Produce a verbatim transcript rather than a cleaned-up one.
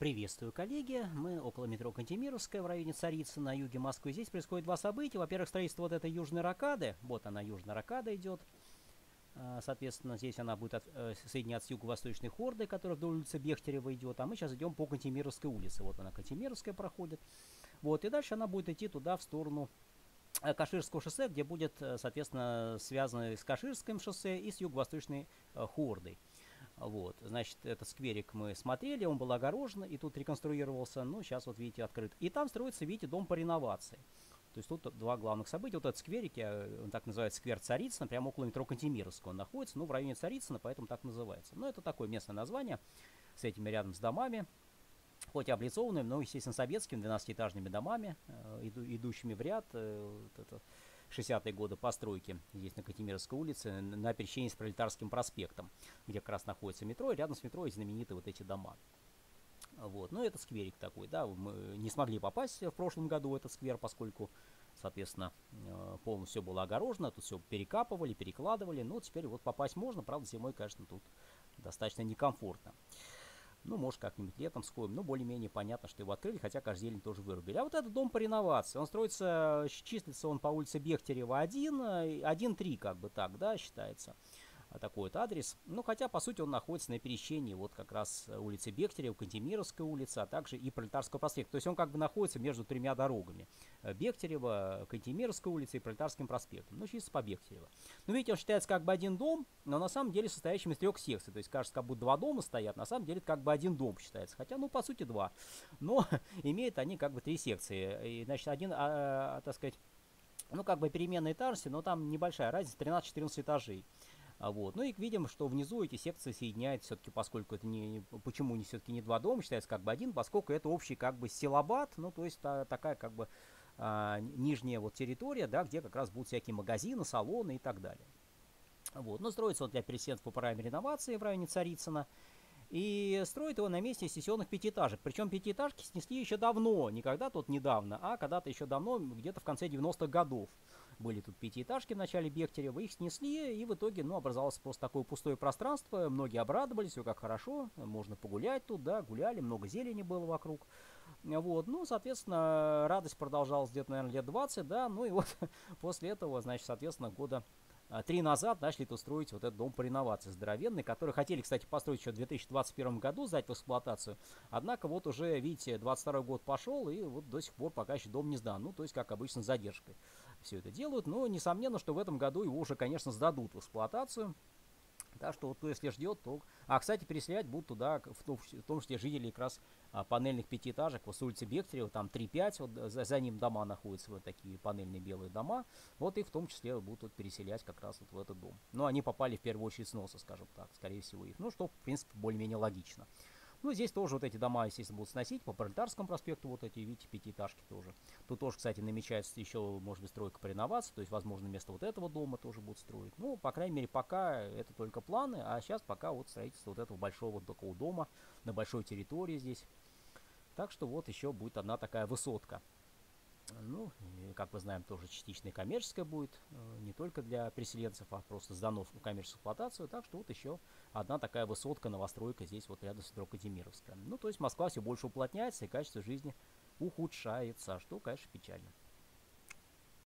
Приветствую, коллеги. Мы около метро Кантемировская в районе Царицына на юге Москвы. Здесь происходит два события. Во-первых, строительство вот этой южной рокады. Вот она, южная рокада идет. Соответственно, здесь она будет от, э, соединяться с юго-восточной хордой, которая вдоль улицы Бехтерева идет. А мы сейчас идем по Кантемировской улице. Вот она, Кантемировская проходит. Вот, и дальше она будет идти туда, в сторону Каширского шоссе, где будет, соответственно, связано с Каширским шоссе и с юго-восточной э, хордой. Вот, значит, этот скверик мы смотрели, он был огорожен, и тут реконструировался, ну, сейчас вот, видите, открыт. И там строится, видите, дом по реновации. То есть тут два главных события. Вот этот скверик, он так называется, сквер Царицына, прямо около метро Кантемировского он находится, ну, в районе Царицына, поэтому так называется. Но это такое местное название, с этими рядом с домами, хоть и облицованными, но, естественно, советскими двенадцатиэтажными домами, иду, идущими в ряд. Вот это шестидесятые годы постройки здесь на Кантемировской улице, на пересечении с Пролетарским проспектом, где как раз находится метро, и рядом с метро и знаменитые вот эти дома. Вот. Ну, это скверик такой, да, мы не смогли попасть в прошлом году в этот сквер, поскольку, соответственно, полностью все было огорожено, тут все перекапывали, перекладывали, но теперь вот попасть можно, правда, зимой, конечно, тут достаточно некомфортно. Ну, может, как-нибудь летом сходим. Но более-менее понятно, что его открыли, хотя, кажется, зелень тоже вырубили. А вот этот дом по реновации, он строится, числится он по улице Бехтерева один, один три, как бы так, да, считается. Такой вот адрес. Ну, хотя, по сути, он находится на пересечении вот как раз улицы Бехтерева, Кантемировской улицы, а также и Пролетарского проспекта. То есть он как бы находится между тремя дорогами. Бехтерева, Кантемировской улицы и Пролетарским проспектом. Ну, чисто по Бехтерева. Ну, видите, он считается как бы один дом, но на самом деле состоящим из трех секций. То есть, кажется, как будто два дома стоят, на самом деле это как бы один дом считается. Хотя, ну, по сути, два. Но имеют они как бы три секции. И, значит, один, а, а, так сказать, ну, как бы переменной этажности, но там небольшая разница, тринадцать-четырнадцать этажей. Вот. Ну и видим, что внизу эти секции соединяют все-таки, поскольку это не, почему не все-таки не два дома, считается как бы один, поскольку это общий как бы стилобат, ну то есть та, такая как бы а, нижняя вот территория, да, где как раз будут всякие магазины, салоны и так далее. Вот. Но строится он для переселенцев по программе реновации в районе Царицына. И строит его на месте сессионных пятиэтажек. Причем пятиэтажки снесли еще давно, не когда-то вот недавно, а когда-то еще давно, где-то в конце девяностых годов. Были тут пятиэтажки в начале Бехтерева, их снесли, и в итоге, ну, образовалось просто такое пустое пространство. Многие обрадовались, все как хорошо, можно погулять тут, да, гуляли, много зелени было вокруг. Вот, ну, соответственно, радость продолжалась где-то, наверное, лет двадцать, да, ну и вот после этого, значит, соответственно, года три назад начали тут строить вот этот дом по реновации здоровенный, который хотели, кстати, построить еще в две тысячи двадцать первом году, сдать в эксплуатацию. Однако вот уже, видите, двадцать второй год пошел, и вот до сих пор пока еще дом не сдан. Ну, то есть, как обычно, с задержкой все это делают. Но, несомненно, что в этом году его уже, конечно, сдадут в эксплуатацию. Так что вот кто если ждет, то... А, кстати, переселять будут туда, в том, в том числе жители как раз а, панельных пятиэтажек, вот с улицы Бехтерева, там три-пять, вот за, за ним дома находятся, вот такие панельные белые дома, вот их в том числе будут вот, переселять как раз вот в этот дом. Но они попали в первую очередь с носа, скажем так, скорее всего их. Ну, что, в принципе, более-менее логично. Ну, здесь тоже вот эти дома, естественно, будут сносить. По Пролетарскому проспекту вот эти, видите, пятиэтажки тоже. Тут тоже, кстати, намечается еще, может быть, стройка по реновации. То есть, возможно, вместо вот этого дома тоже будут строить. Ну, по крайней мере, пока это только планы. А сейчас пока вот строительство вот этого большого вот такого дома на большой территории здесь. Так что вот еще будет одна такая высотка. Ну, как мы знаем, тоже частично коммерческая будет, не только для переселенцев, а просто сдано в коммерческую эксплуатацию. Так что вот еще одна такая высотка, новостройка здесь вот рядом с метро Кантемировская. Ну, то есть Москва все больше уплотняется, и качество жизни ухудшается, что, конечно, печально.